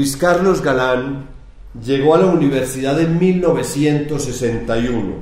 Luis Carlos Galán llegó a la universidad en 1961.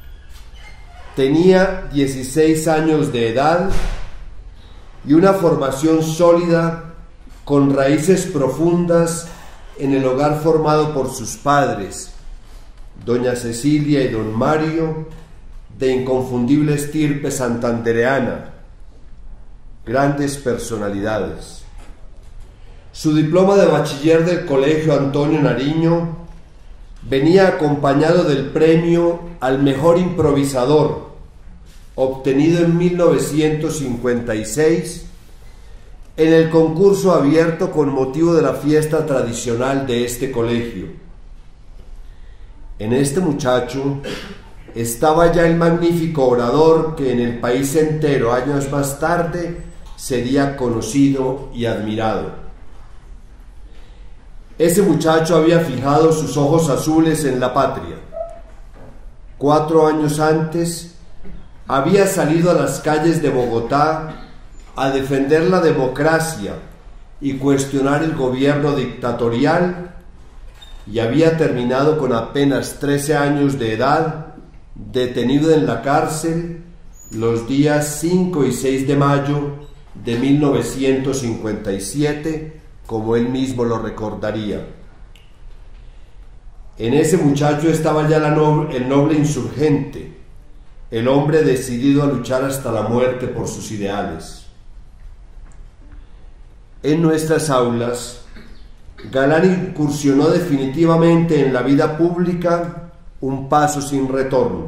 Tenía 16 años de edad y una formación sólida con raíces profundas en el hogar formado por sus padres, doña Cecilia y don Mario, de inconfundible estirpe santandereana, grandes personalidades. Su diploma de bachiller del Colegio Antonio Nariño venía acompañado del premio al mejor improvisador, obtenido en 1956 en el concurso abierto con motivo de la fiesta tradicional de este colegio. En este muchacho estaba ya el magnífico orador que en el país entero años más tarde sería conocido y admirado. Ese muchacho había fijado sus ojos azules en la patria. 4 años antes había salido a las calles de Bogotá a defender la democracia y cuestionar el gobierno dictatorial, y había terminado con apenas 13 años de edad, detenido en la cárcel los días 5 y 6 de mayo de 1957, como él mismo lo recordaría. En ese muchacho estaba ya el noble insurgente, el hombre decidido a luchar hasta la muerte por sus ideales. En nuestras aulas, Galán incursionó definitivamente en la vida pública, un paso sin retorno.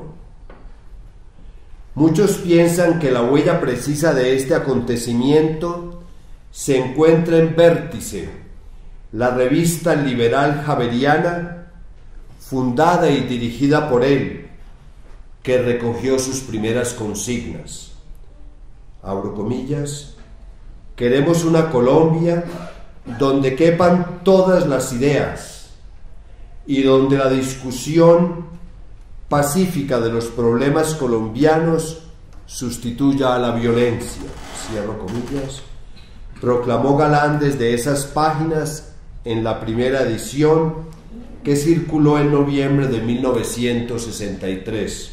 Muchos piensan que la huella precisa de este acontecimiento se encuentra en Vértice, la revista liberal javeriana, fundada y dirigida por él, que recogió sus primeras consignas. Abro comillas: queremos una Colombia donde quepan todas las ideas y donde la discusión pacífica de los problemas colombianos sustituya a la violencia. Cierro comillas. Proclamó Galán desde esas páginas en la primera edición que circuló en noviembre de 1963.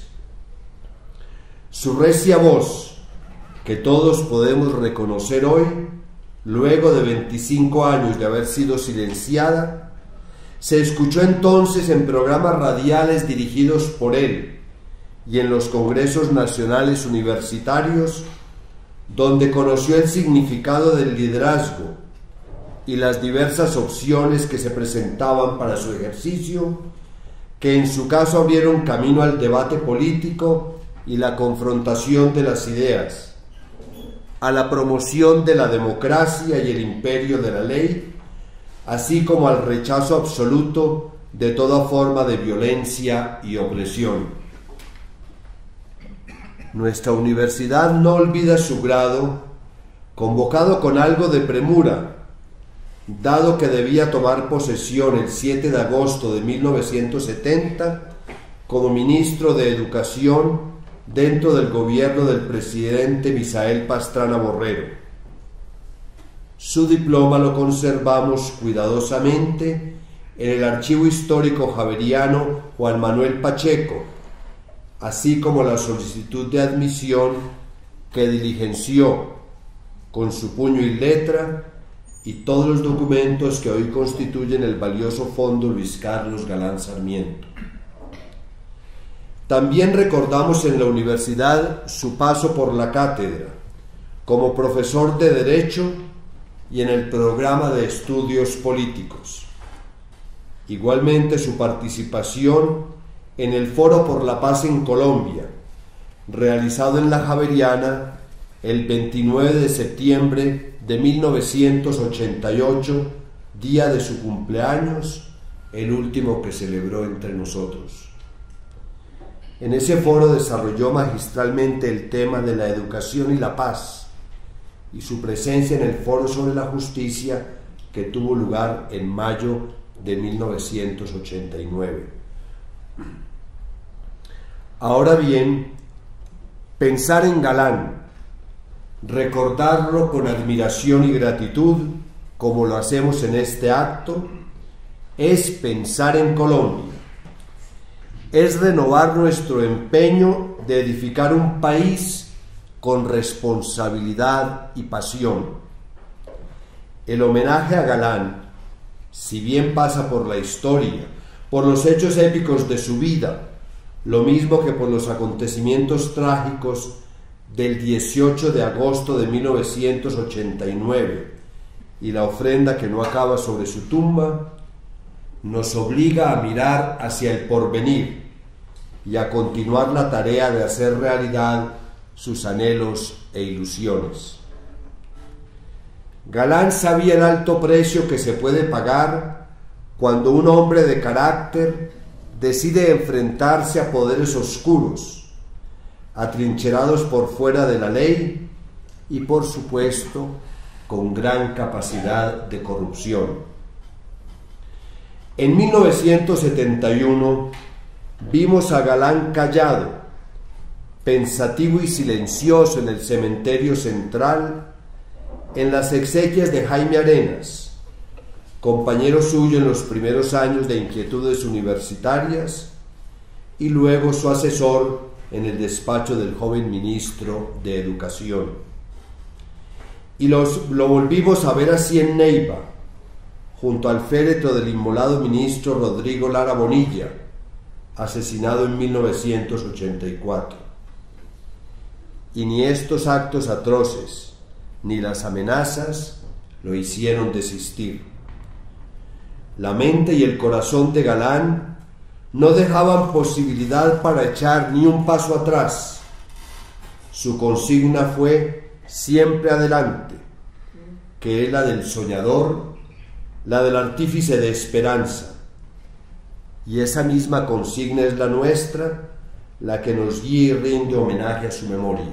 Su recia voz, que todos podemos reconocer hoy, luego de 25 años de haber sido silenciada, se escuchó entonces en programas radiales dirigidos por él y en los congresos nacionales universitarios, donde conoció el significado del liderazgo y las diversas opciones que se presentaban para su ejercicio, que en su caso abrieron camino al debate político y la confrontación de las ideas, a la promoción de la democracia y el imperio de la ley, así como al rechazo absoluto de toda forma de violencia y opresión. Nuestra universidad no olvida su grado, convocado con algo de premura, dado que debía tomar posesión el 7 de agosto de 1970 como ministro de Educación dentro del gobierno del presidente Misael Pastrana Borrero. Su diploma lo conservamos cuidadosamente en el Archivo Histórico Javeriano Juan Manuel Pacheco, así como la solicitud de admisión que diligenció con su puño y letra, y todos los documentos que hoy constituyen el valioso Fondo Luis Carlos Galán Sarmiento. También recordamos en la universidad su paso por la cátedra, como profesor de Derecho y en el programa de estudios políticos. Igualmente su participación en el Foro por la Paz en Colombia, realizado en la Javeriana el 29 de septiembre de 1988, día de su cumpleaños, el último que celebró entre nosotros. En ese foro desarrolló magistralmente el tema de la educación y la paz, y su presencia en el Foro sobre la Justicia, que tuvo lugar en mayo de 1989. Ahora bien, pensar en Galán, recordarlo con admiración y gratitud, como lo hacemos en este acto, es pensar en Colombia, es renovar nuestro empeño de edificar un país con responsabilidad y pasión. El homenaje a Galán, si bien pasa por la historia, por los hechos épicos de su vida, lo mismo que por los acontecimientos trágicos del 18 de agosto de 1989 y la ofrenda que no acaba sobre su tumba, nos obliga a mirar hacia el porvenir y a continuar la tarea de hacer realidad sus anhelos e ilusiones. Galán sabía el alto precio que se puede pagar cuando un hombre de carácter decide enfrentarse a poderes oscuros, atrincherados por fuera de la ley y, por supuesto, con gran capacidad de corrupción. En 1971 vimos a Galán callado, pensativo y silencioso en el cementerio central, en las exequias de Jaime Arenas, compañero suyo en los primeros años de inquietudes universitarias y luego su asesor en el despacho del joven ministro de Educación. Y lo volvimos a ver así en Neiva, junto al féretro del inmolado ministro Rodrigo Lara Bonilla, asesinado en 1984. Y ni estos actos atroces, ni las amenazas, lo hicieron desistir. La mente y el corazón de Galán no dejaban posibilidad para echar ni un paso atrás. Su consigna fue siempre adelante, que es la del soñador, la del artífice de esperanza. Y esa misma consigna es la nuestra, la que nos guía y rinde homenaje a su memoria.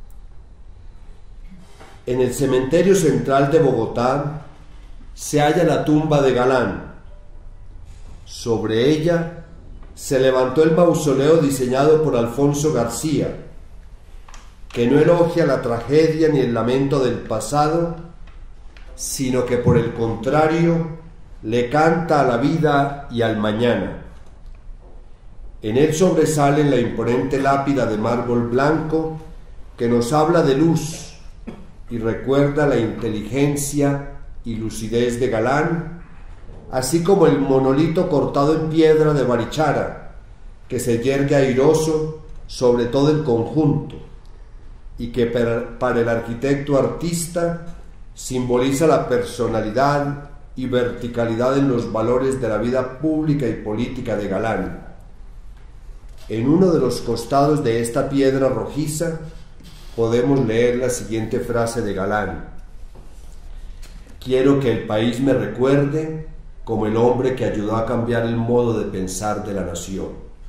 En el cementerio central de Bogotá se halla la tumba de Galán. Sobre ella se levantó el mausoleo diseñado por Alfonso García, que no elogia la tragedia ni el lamento del pasado, sino que por el contrario le canta a la vida y al mañana. En él sobresale la imponente lápida de mármol blanco que nos habla de luz y recuerda la inteligencia y lucidez de Galán, así como el monolito cortado en piedra de Barichara, que se yergue airoso sobre todo el conjunto y que para el arquitecto artista simboliza la personalidad y verticalidad en los valores de la vida pública y política de Galán. En uno de los costados de esta piedra rojiza podemos leer la siguiente frase de Galán: «Quiero que el país me recuerde como el hombre que ayudó a cambiar el modo de pensar de la nación».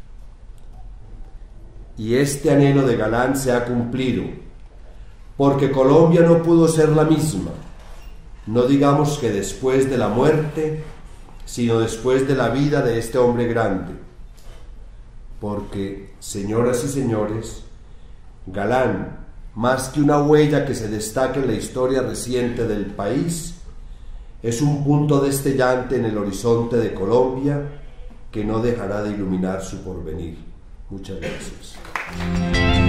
Y este anhelo de Galán se ha cumplido, porque Colombia no pudo ser la misma, no digamos que después de la muerte, sino después de la vida de este hombre grande. Porque, señoras y señores, Galán, más que una huella que se destaque en la historia reciente del país, es un punto destellante en el horizonte de Colombia que no dejará de iluminar su porvenir. Muchas gracias.